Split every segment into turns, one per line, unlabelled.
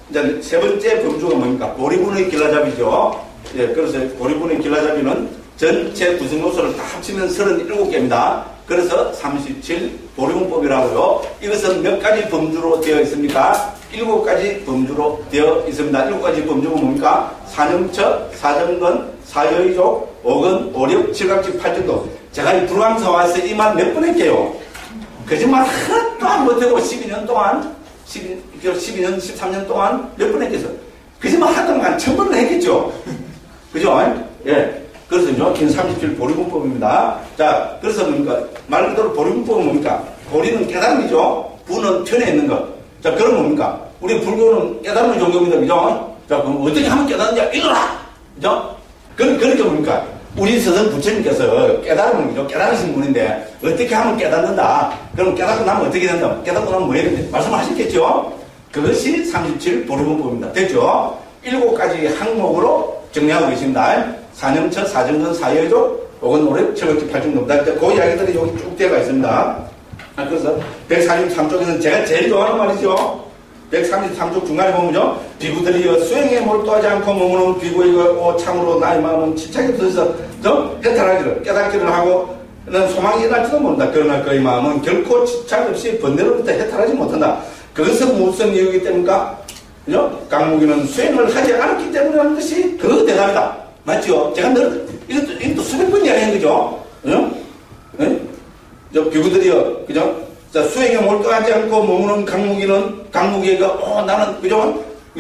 이제 세 번째 범주가 뭡니까? 고리분의 길라잡이죠. 예, 그래서 고리분의 길라잡이는 전체 구성 요소를 다 합치면 37개입니다. 그래서 37 고리분법이라고요. 이것은 몇 가지 범주로 되어 있습니까? 7가지 범주로 되어 있습니다. 7가지 범주가 뭡니까? 사념처, 사정근, 사여의족, 오근, 오력, 칠각지, 팔정도. 제가 이 불광서 와서 이 말 몇 번 했게요? 거짓말 하나도 안 못하고 12년 동안 12년, 13년 동안 몇 번 했겠어? 거짓말 하던 한 1000번은 했겠죠? 그죠? 예. 그래서 긴 37 보리분법입니다. 자, 그래서 뭡니까? 말 그대로 보리분법은 뭡니까? 보리는 깨달음이죠? 부는 편에 있는 것. 자, 그럼 뭡니까? 우리 불교는 깨달음의 종교입니다. 그죠? 자, 그럼 어떻게 하면 깨닫느냐? 읽어라! 그죠? 그러니까 뭡니까? 우리 스승 부처님께서 깨달음은, 그죠? 깨달으신 분인데, 어떻게 하면 깨닫는다? 그럼 깨닫고 나면 어떻게 된다? 깨닫고 나면 뭐 해야 된다? 말씀하셨겠죠? 그것이 37 보리분법입니다. 됐죠? 7가지 항목으로 정리하고 계십니다. 사념처, 사정근, 사여의족, 오근, 오력, 칠각지, 팔정도입니다. 그 이야기들이 여기 쭉 되어가 있습니다. 그래서 143쪽에는 제가 제일 좋아하는 말이죠. 133쪽 중간에 보면요. 비구들이 수행에 몰두하지 않고 머무는 비구의 참으로 나의 마음은 집착에 붙어서 해탈하기를 깨닫기를 하고 소망이 일어날지도 모른다. 그러나 그의 마음은 결코 집착 없이 번뇌로부터 해탈하지 못한다. 그것은 무슨 이유이기 때문일까? 그죠? 강무기는 수행을 하지 않았기 때문이라는 것이 그 대답이다. 맞죠? 제가 이것도 수백 번 이야기한 거죠? 그죠? 네? 비구들이요. 그죠? 자, 수행에 몰두하지 않고 머무는 강무기가, 나는, 그죠?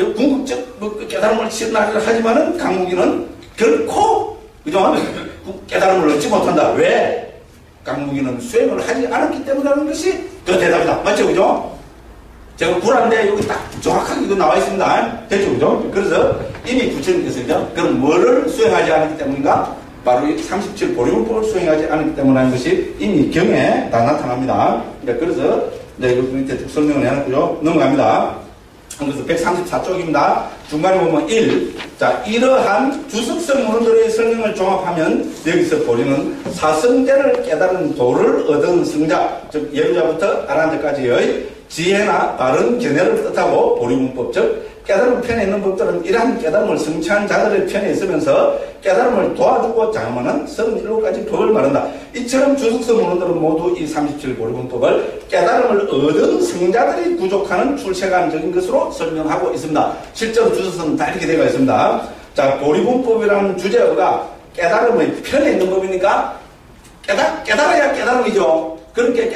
궁극적 깨달음을 실현하기를 하지만은 강무기는 결코, 그죠? 깨달음을 얻지 못한다. 왜? 강무기는 수행을 하지 않았기 때문이라는 것이 그 대답이다. 맞죠? 그죠? 제가 불안데 여기 딱 정확하게 이거 나와 있습니다. 됐죠? 그죠? 그래서 이미 부처님께서 그럼 뭐를 수행하지 않았기 때문인가? 바로 이 37 보리분법을 수행하지 않았기 때문이라는 것이 이미 경에 다 나타납니다. 그래서 여기 밑에 설명을 해놨고요. 넘어갑니다. 그래서 134쪽입니다. 중간에 보면 1. 자, 이러한 주석성 문헌들의 설명을 종합하면 여기서 보리는 사성제를 깨달은 도를 얻은 성자, 즉 예루자부터 아란자까지의 지혜나 바른 견해를 뜻하고 보리문법, 즉 깨달음 편에 있는 법들은 이러한 깨달음을 성취한 자들의 편에 있으면서 깨달음을 도와주고자 하면은 37가지 법을 말한다. 이처럼 주석성 문헌들은 모두 이 37 보리문법을 깨달음을 얻은 성자들이 부족하는 출세관적인 것으로 설명하고 있습니다. 실제로 주석성은 다 이렇게 되어 있습니다. 자, 보리문법이라는 주제어가 깨달음의 편에 있는 법이니까 깨달아야 깨달음이죠. 그렇게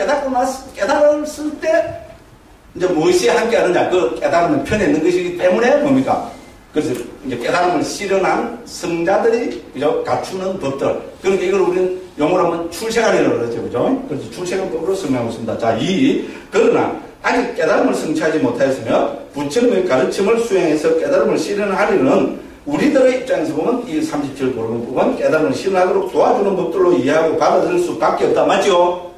깨달았을 때 이제 무엇이 함께 하느냐? 그 깨달음은 편에 있는 것이기 때문에 뭡니까? 그래서 이제 깨달음을 실현한 성자들이, 그죠? 갖추는 법들. 그러니까 이걸 우리는 용어로 하면 출세관이라고 그러죠. 그죠? 그래서 출세관법으로 설명하고 있습니다. 자, 2. 그러나 아직 깨달음을 성취하지 못하였으며 부처님의 가르침을 수행해서 깨달음을 실현하려는 우리들의 입장에서 보면 이 37 보리문법은 깨달음을 실현하도록 도와주는 법들로 이해하고 받아들일 수밖에 없다. 맞죠?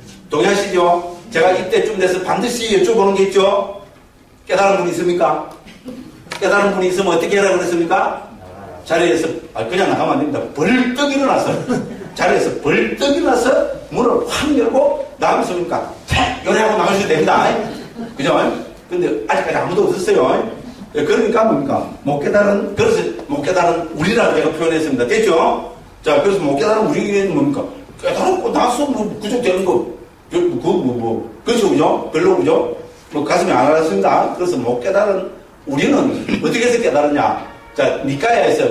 동의하시죠? 제가 이때쯤 돼서 반드시 여쭤보는 게 있죠? 깨달은 분이 있습니까? 깨달은 분이 있으면 어떻게 하라고 그랬습니까? 자리에서, 그냥 나가면 안 됩니다. 벌떡 일어나서, 자리에서 벌떡 일어나서 문을 확 열고 나가면서 뭡니까? 요래하고 나가셔도 됩니다. 그죠? 근데 아직까지 아무도 없었어요. 그러니까 뭡니까? 그래서 못 깨달은 우리라고 제가 표현했습니다. 됐죠? 자, 그래서 못 깨달은 우리는 뭡니까? 깨달았고 나서 그저 되는 거. 그렇죠, 그죠? 별로, 그죠? 가슴이 안 알았습니다. 그래서 못 깨달은 우리는 어떻게 해서 깨달았냐? 자, 니까야에서,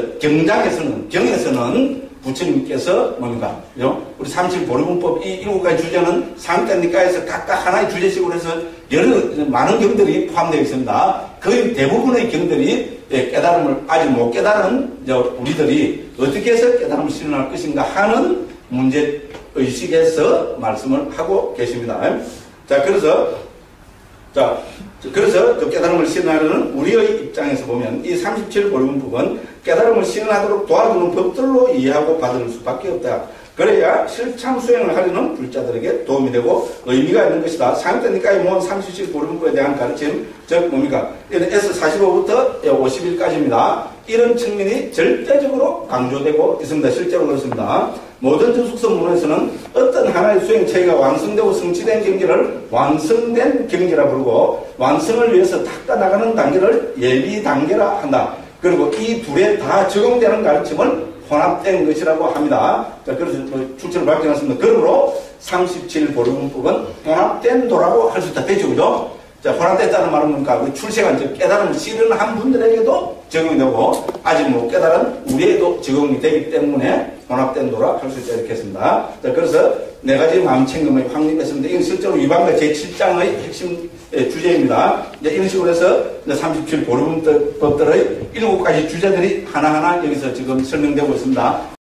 경에서는 부처님께서 뭡니까? 그죠? 우리 37 보리문법 이 7가지 주제는 상대 니까야에서 각각 하나의 주제식으로 해서 많은 경들이 포함되어 있습니다. 거의 대부분의 경들이 깨달음을 아직 못 깨달은 우리들이 어떻게 해서 깨달음을 실현할 것인가 하는 문제 의식에서 말씀을 하고 계십니다. 자, 그래서 깨달음을 실현하려는 우리의 입장에서 보면 이 37 보리문법은 깨달음을 실현하도록 도와주는 법들로 이해하고 받을 수밖에 없다. 그래야 실참 수행을 하려는 불자들에게 도움이 되고 의미가 있는 것이다. 상태니까의 모은 37 보리문법에 대한 가르침, 즉 뭡니까? S45부터 51까지입니다. 이런 측면이 절대적으로 강조되고 있습니다. 실제로 그렇습니다. 모든 저속성문에서는 어떤 하나의 수행체계가 완성되고 성취된 경지를 완성된 경지라 부르고 완성을 위해서 닦아나가는 단계를 예비 단계라 한다. 그리고 이 둘에 다 적용되는 가르침을 혼합된 것이라고 합니다. 자, 그래서 출처를 밝혀놨습니다. 그러므로 37보리문법은 혼합된 도라고 할 수 있다. 되죠, 그죠? 자, 혼합됐다는 말은 뭡니까? 출세가 이제 깨달음을 실현한 분들에게도 적용되고, 아직 못 깨달은 우리에도 적용이 되기 때문에 혼합된 도라 할 수 있다. 이렇게 했습니다. 자, 그래서 네 가지 마음챙김을 확립했습니다. 이건 실제로 위반과 제7장의 핵심 주제입니다. 이제 이런 식으로 해서 37보리문법들의 7가지 주제들이 하나하나 여기서 지금 설명되고 있습니다.